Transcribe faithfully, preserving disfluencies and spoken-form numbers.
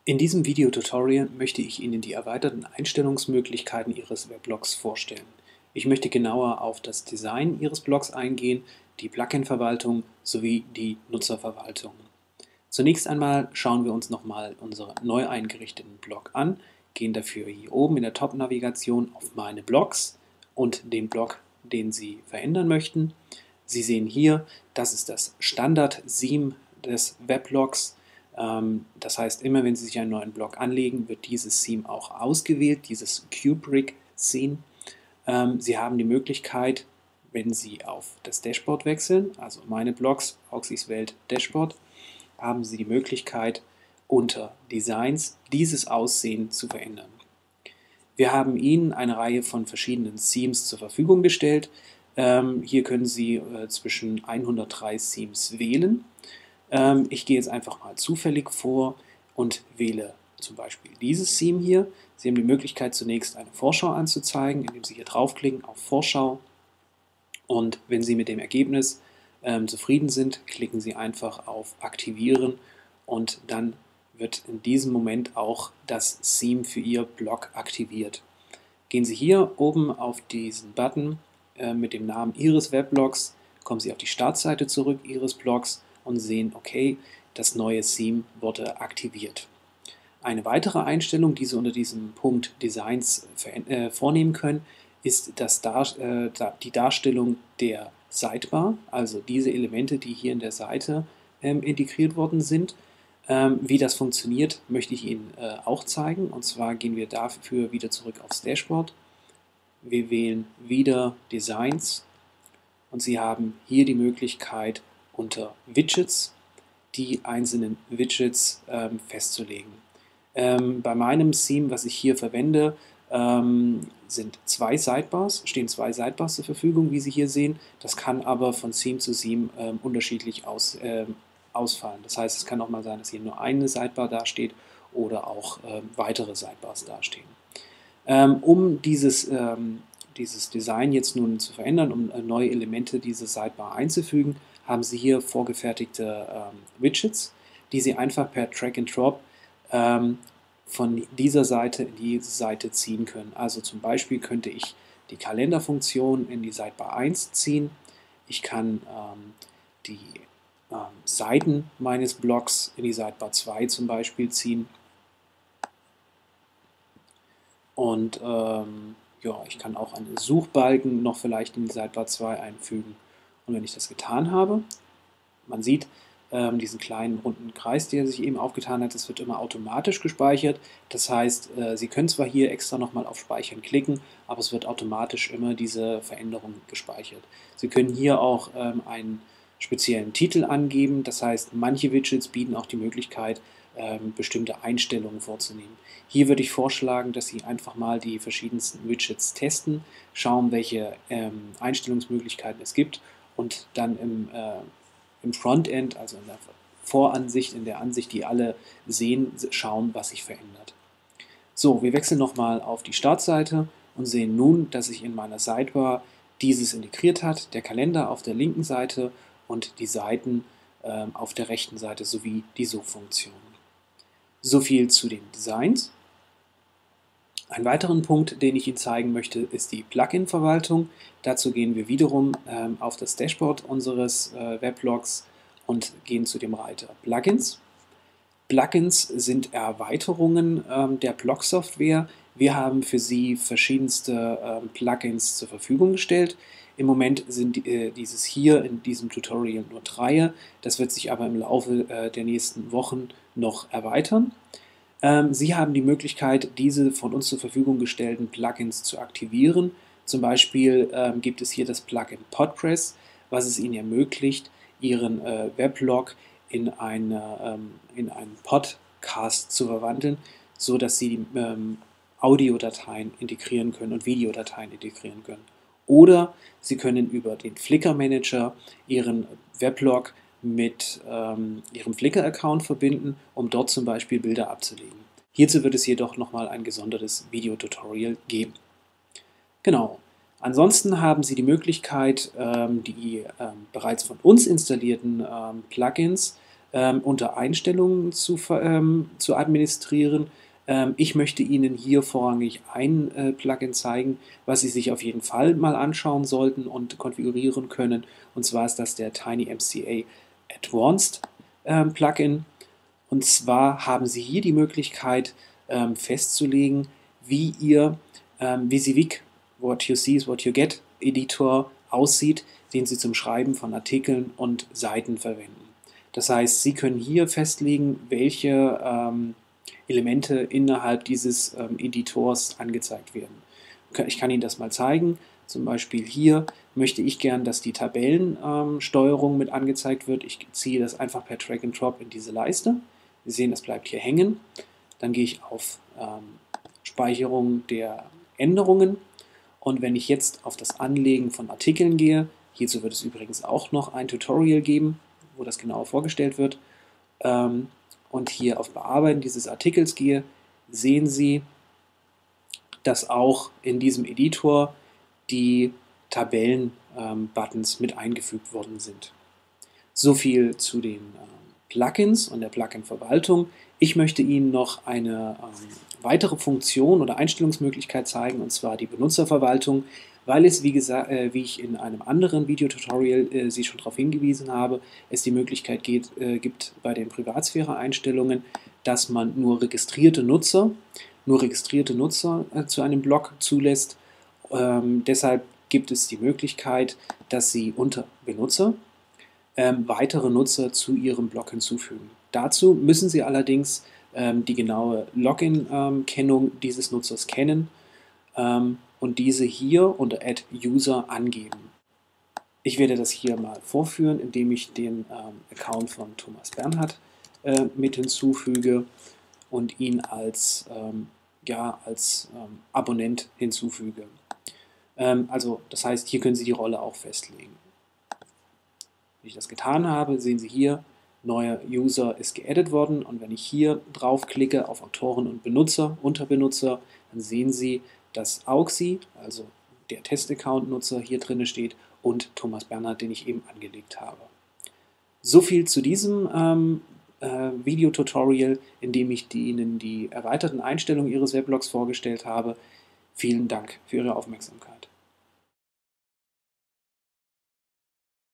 In diesem Videotutorial möchte ich Ihnen die erweiterten Einstellungsmöglichkeiten Ihres Weblogs vorstellen. Ich möchte genauer auf das Design Ihres Blogs eingehen, die Plugin-Verwaltung sowie die Nutzerverwaltung. Zunächst einmal schauen wir uns nochmal unseren neu eingerichteten Blog an, gehen dafür hier oben in der Top-Navigation auf Meine Blogs und den Blog, den Sie verändern möchten. Sie sehen hier, das ist das Standard-Theme des Weblogs. Das heißt, immer wenn Sie sich einen neuen Blog anlegen, wird dieses Theme auch ausgewählt, dieses Kubrick-Theme. Sie haben die Möglichkeit, wenn Sie auf das Dashboard wechseln, also Meine Blogs, Auxies Welt Dashboard, haben Sie die Möglichkeit, unter Designs dieses Aussehen zu verändern. Wir haben Ihnen eine Reihe von verschiedenen Themes zur Verfügung gestellt. Hier können Sie zwischen hundertdrei Themes wählen. Ich gehe jetzt einfach mal zufällig vor und wähle zum Beispiel dieses Theme hier. Sie haben die Möglichkeit, zunächst eine Vorschau anzuzeigen, indem Sie hier draufklicken auf Vorschau. Und wenn Sie mit dem Ergebnis ähm, zufrieden sind, klicken Sie einfach auf Aktivieren und dann wird in diesem Moment auch das Theme für Ihr Blog aktiviert. Gehen Sie hier oben auf diesen Button äh, mit dem Namen Ihres Weblogs, kommen Sie auf die Startseite zurück Ihres Blogs und sehen, okay, das neue Theme wurde aktiviert. Eine weitere Einstellung, die Sie unter diesem Punkt Designs äh, vornehmen können, ist das Dar äh, die Darstellung der Sidebar, also diese Elemente, die hier in der Seite ähm, integriert worden sind. Ähm, wie das funktioniert, möchte ich Ihnen äh, auch zeigen. Und zwar gehen wir dafür wieder zurück aufs Dashboard. Wir wählen wieder Designs und Sie haben hier die Möglichkeit, unter Widgets die einzelnen Widgets ähm, festzulegen. Ähm, bei meinem Theme, was ich hier verwende, ähm, sind zwei Sidebars, stehen zwei Sidebars zur Verfügung, wie Sie hier sehen. Das kann aber von Theme zu Theme ähm, unterschiedlich aus, ähm, ausfallen. Das heißt, es kann auch mal sein, dass hier nur eine Sidebar dasteht oder auch ähm, weitere Sidebars dastehen. Ähm, um dieses ähm, dieses Design jetzt nun zu verändern, um neue Elemente dieser Sidebar einzufügen, haben Sie hier vorgefertigte ähm, Widgets, die Sie einfach per Drag and Drop ähm, von dieser Seite in diese Seite ziehen können. Also zum Beispiel könnte ich die Kalenderfunktion in die Sidebar eins ziehen. Ich kann ähm, die ähm, Seiten meines Blogs in die Sidebar zwei zum Beispiel ziehen. Und ähm, ja, ich kann auch einen Suchbalken noch vielleicht in die Sidebar zwei einfügen. Und wenn ich das getan habe, man sieht ähm, diesen kleinen runden Kreis, der sich eben aufgetan hat, das wird immer automatisch gespeichert. Das heißt, äh, Sie können zwar hier extra nochmal auf Speichern klicken, aber es wird automatisch immer diese Veränderung gespeichert. Sie können hier auch ähm, einen speziellen Titel angeben. Das heißt, manche Widgets bieten auch die Möglichkeit, ähm, bestimmte Einstellungen vorzunehmen. Hier würde ich vorschlagen, dass Sie einfach mal die verschiedensten Widgets testen, schauen, welche ähm, Einstellungsmöglichkeiten es gibt und dann im, äh, im Frontend, also in der Voransicht, in der Ansicht, die alle sehen, schauen, was sich verändert. So, wir wechseln nochmal auf die Startseite und sehen nun, dass sich in meiner Sidebar dieses integriert hat, der Kalender auf der linken Seite und die Seiten äh, auf der rechten Seite sowie die Suchfunktion. So viel zu den Designs. Ein weiteren Punkt, den ich Ihnen zeigen möchte, ist die Plugin-Verwaltung. Dazu gehen wir wiederum ähm, auf das Dashboard unseres äh, Weblogs und gehen zu dem Reiter Plugins. Plugins sind Erweiterungen ähm, der Blog-Software. Wir haben für Sie verschiedenste ähm, Plugins zur Verfügung gestellt. Im Moment sind äh, dieses hier in diesem Tutorial nur drei. Das wird sich aber im Laufe äh, der nächsten Wochen noch erweitern. Ähm, Sie haben die Möglichkeit, diese von uns zur Verfügung gestellten Plugins zu aktivieren. Zum Beispiel ähm, gibt es hier das Plugin Podpress, was es Ihnen ermöglicht, Ihren äh, Weblog in, eine, ähm, in einen Podcast zu verwandeln, sodass Sie die ähm, Audiodateien integrieren können und Videodateien integrieren können. Oder Sie können über den Flickr Manager Ihren Weblog mit ähm, Ihrem Flickr-Account verbinden, um dort zum Beispiel Bilder abzulegen. Hierzu wird es jedoch nochmal ein gesondertes Videotutorial geben. Genau. Ansonsten haben Sie die Möglichkeit, ähm, die ähm, bereits von uns installierten ähm, Plugins ähm, unter Einstellungen zu, ähm, zu administrieren. Ähm, ich möchte Ihnen hier vorrangig ein äh, Plugin zeigen, was Sie sich auf jeden Fall mal anschauen sollten und konfigurieren können. Und zwar ist das der TinyMCA Advanced ähm, Plugin. Und zwar haben Sie hier die Möglichkeit ähm, festzulegen, wie Ihr ähm, WYSIWYG, What You See is What You Get Editor aussieht, den Sie zum Schreiben von Artikeln und Seiten verwenden. Das heißt, Sie können hier festlegen, welche ähm, Elemente innerhalb dieses ähm, Editors angezeigt werden. Ich kann Ihnen das mal zeigen. Zum Beispiel hier möchte ich gern, dass die Tabellensteuerung ähm, mit angezeigt wird. Ich ziehe das einfach per Drag and Drop in diese Leiste. Sie sehen, das bleibt hier hängen. Dann gehe ich auf ähm, Speicherung der Änderungen. Und wenn ich jetzt auf das Anlegen von Artikeln gehe, hierzu wird es übrigens auch noch ein Tutorial geben, wo das genauer vorgestellt wird, ähm, und hier auf Bearbeiten dieses Artikels gehe, sehen Sie, dass auch in diesem Editor die Tabellen-Buttons ähm, mit eingefügt worden sind. So viel zu den ähm, Plugins und der Plugin-Verwaltung. Ich möchte Ihnen noch eine ähm, weitere Funktion oder Einstellungsmöglichkeit zeigen, und zwar die Benutzerverwaltung, weil es, wie gesagt, äh, wie ich in einem anderen Videotutorial äh, Sie schon darauf hingewiesen habe, es die Möglichkeit geht, äh, gibt bei den Privatsphäre-Einstellungen, dass man nur registrierte Nutzer, nur registrierte Nutzer äh, zu einem Blog zulässt. Ähm, deshalb gibt es die Möglichkeit, dass Sie unter Benutzer ähm, weitere Nutzer zu Ihrem Blog hinzufügen. Dazu müssen Sie allerdings ähm, die genaue Login-Kennung ähm, dieses Nutzers kennen ähm, und diese hier unter Add User angeben. Ich werde das hier mal vorführen, indem ich den ähm, Account von Thomas Bernhard äh, mit hinzufüge und ihn als, ähm, ja, als ähm, Abonnent hinzufüge. Ähm, also das heißt, hier können Sie die Rolle auch festlegen. Wenn ich das getan habe, sehen Sie hier, neuer User ist geaddet worden, und wenn ich hier draufklicke auf Autoren und Benutzer, Unterbenutzer, dann sehen Sie, dass Auxi, also der Test-Account-Nutzer, hier drin steht und Thomas Bernhard, den ich eben angelegt habe. So viel zu diesem ähm, äh, Videotutorial, in dem ich die, Ihnen die erweiterten Einstellungen Ihres Weblogs vorgestellt habe. Vielen Dank für Ihre Aufmerksamkeit.